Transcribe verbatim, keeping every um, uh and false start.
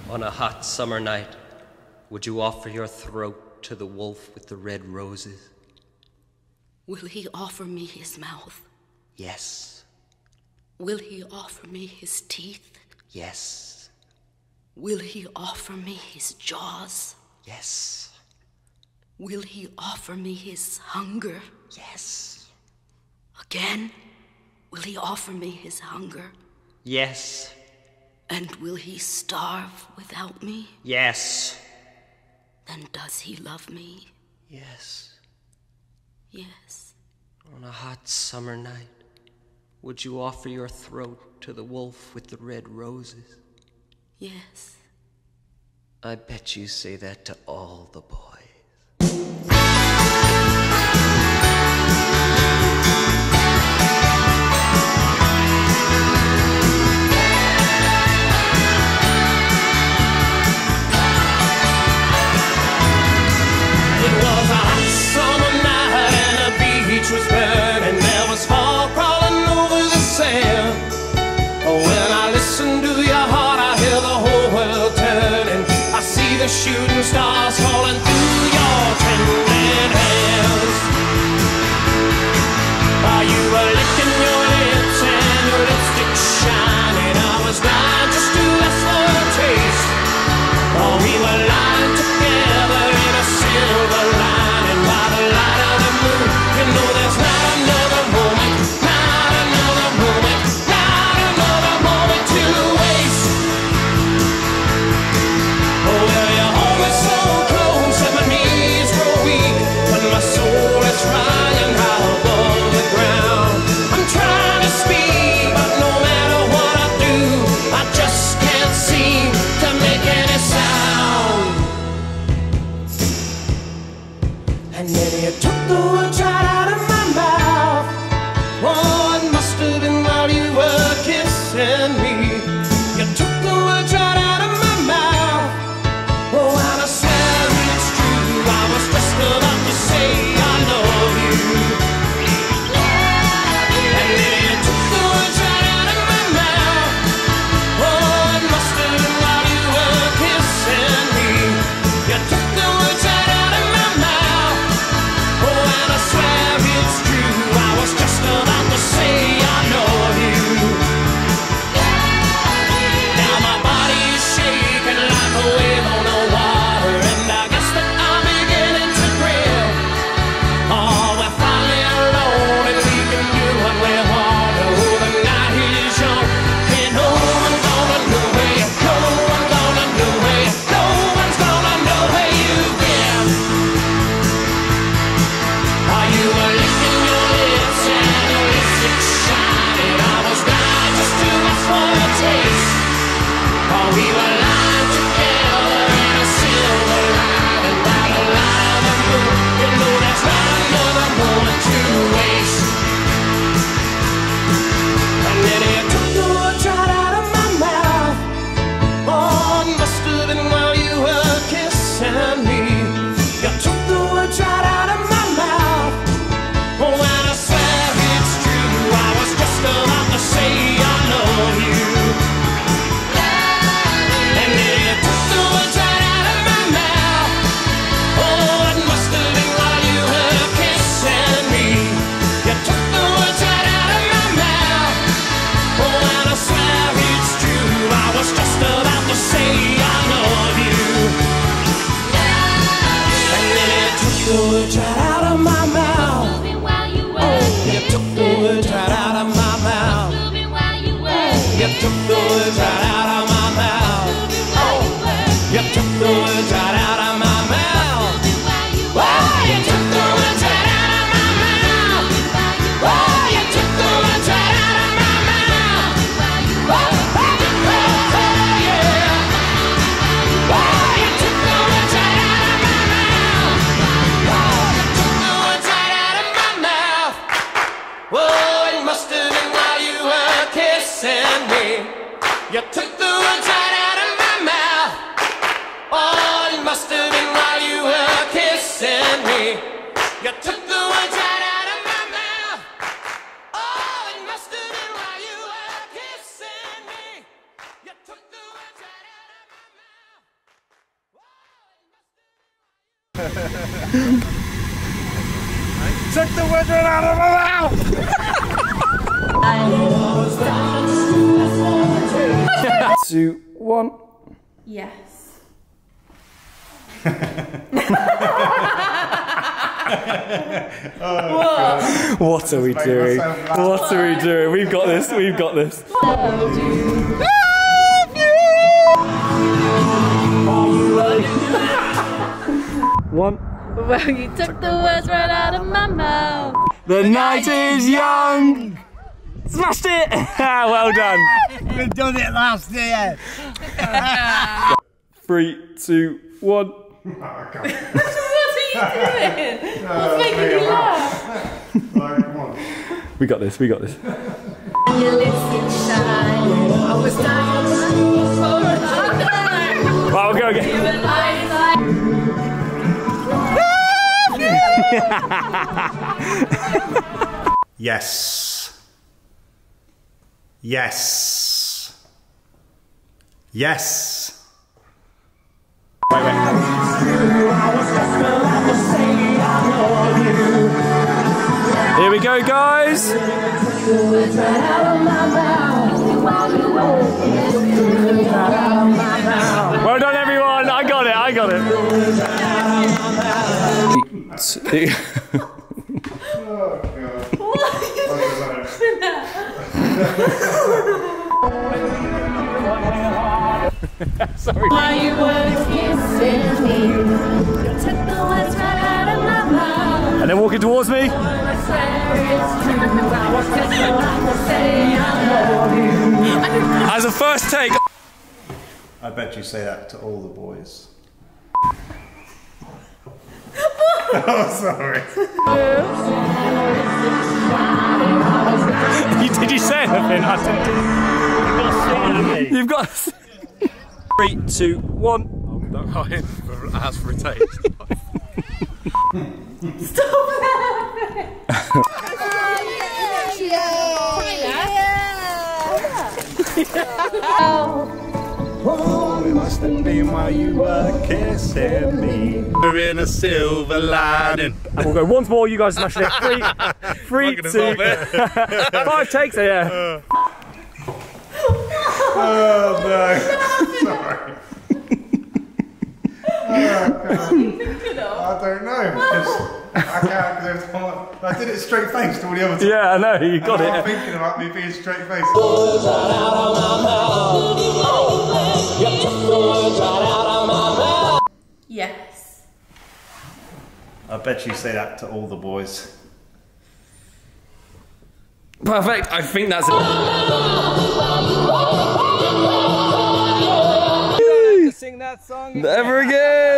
On a hot summer night, would you offer your throat to the wolf with the red roses? Will he offer me his mouth? Yes. Will he offer me his teeth? Yes. Will he offer me his jaws? Yes. Will he offer me his hunger? Yes. Again, will he offer me his hunger? Yes. And will he starve without me? Yes. Then does he love me? Yes. Yes. On a hot summer night, would you offer your throat to the wolf with the red roses? Yes. I bet you say that to all the boys. Was burning, there was fog crawling over the sand. When I listen to your heart, I hear the whole world turning. I see the shooting stars falling through your trembling hands. While you were licking your lips and your lipstick shining, I was dying just to ask for a taste. Oh, we were lying together in a silver lining by the light of the moon. You know there's not another moment, not another moment, not another moment to waste. Oh, well, you hold me so close and my knees grow weak, but my soul is flying high above the ground. I'm trying to speak, but no matter what I do, I just can't seem to make any sound. And then you took the words right out of my mouth. Oh, it must have been while you were kissing me. You took the words right out of my mouth. Oh, and I swear it's true, I was just about to say I love you. And then you took the words right out of my mouth. Oh, it must have been while you were kissing me. You took the words right out of my mouth. Oh, and I swear it's true, I was just about to say I love you. Now my body is shaking like a wave on the water, and I guess that I'm beginning to grill. Oh, we're finally alone and we can do what we want. Oh, the night is young, and no one's gonna know where you go. No one's gonna know where you go. No one's gonna know where you've been. While you were licking your lips and your lipstick shining, I was dying just to ask for a taste. Oh, we were lying together in a silver lining by the light of the moon. You know there's not another moment to waste. And then you took the words right out of my mouth. Oh, it must have been while you were kissing me. You took the words right out of my mouth. Oh, and I swear it's true, I was just about to say I love you. And then you took the words right out of my mouth. Oh, it must have been while you were kissing me. You took the words right out of my mouth. Oh, and I swear it's true, I was just about to say I love you. And then you took the words right out of my mouth. You took the words right out of my mouth. You took the words right out of my mouth. Oh, you took the words right out of my mouth. Oh, you took the words right out of my mouth. Oh, you took the words right out of my mouth. Oh, oh, oh, yeah. Oh, you took the words right out of my mouth. Oh, you took the words right out of my mouth. Oh, it must have been while you were kissing me. You took the words right out of my mouth. Oh, it must have been while you were kissing me. You took the words right out of my mouth. Oh, it must have been while you were kissing me. You took the words right out of my mouth. Took the words right out of my mouth! Two, one. Yes. Oh, what are we doing? What are we doing? We've got this, we've got this. One. Well, you took the words right out of my mouth. The night is young! Smashed it! Well done. We've done it last year. Three, two, one. What are you doing? What's making you laugh? Come on. We got this, we got this. Your lipstick shine. I was dying for a Right, we'll go again. Yes. Yes. Yes. Wait, wait. Here we go, guys. Well done, everyone. I got it. I got it. Sorry. Why you were kissing me? You took the words right out of my mouth. And then walking towards me. As a first take. I bet you say that to all the boys. Oh, sorry. you, did you say anything? I didn't. You've got to say. Three, two, one. Oh, no, I asked for a taste. Stop laughing! Oh, it must have been while you were kissing me. We're in a silver lining. And we'll go once more, you guys smash it. Three, three, two, five takes, yeah. Uh. Oh no. Sorry. Oh, I don't know. Because I can't, because I did it straight faced all the other time. Yeah, I know, you got it. I'm thinking about me being straight faced. Yes. I bet you say that to all the boys. Perfect, I think that's it. Sing that song Never again!